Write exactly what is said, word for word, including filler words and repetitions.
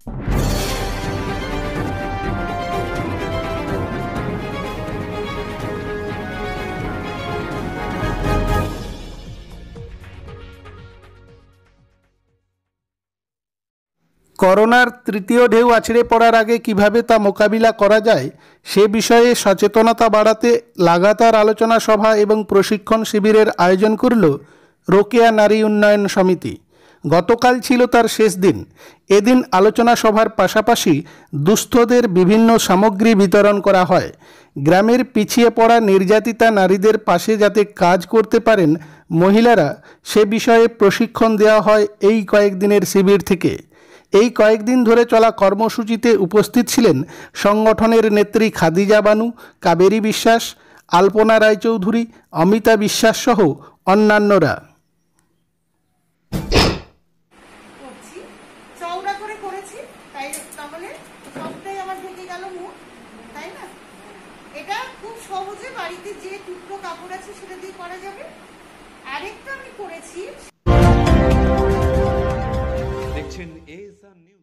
করোনার তৃতীয় ঢেউ আছড়ে পড়ার আগে কিভাবে তা মোকাবিলা করা যায় সে বিষয়ে সচেতনতা বাড়াতে লাগাতার আলোচনা সভা এবং প্রশিক্ষণ শিবিরের আয়োজন করল রোকেয়া নারী উন্নয়ন সমিতি। গতকাল ছিল তার শেষ দিন। এদিন আলোচনা সভার পাশাপাশি দুস্থদের বিভিন্ন সামগ্রী বিতরণ করা হয়। গ্রামের পিছিয়ে পড়া নির্যাতিতা নারীদের পাশে যাতে কাজ করতে পারেন মহিলারা, সে বিষয়ে প্রশিক্ষণ দেওয়া হয় এই কয়েকদিনের শিবির থেকে। এই কয়েকদিন ধরে চলা কর্মসূচিতে উপস্থিত ছিলেন সংগঠনের নেত্রী খাদিজা বানু, কাবেরী বিশ্বাস, আলপনা রায়চৌধুরী, অমিতা বিশ্বাস সহ অন্যান্যরা। দেখছেন এ এস আর নিউজ।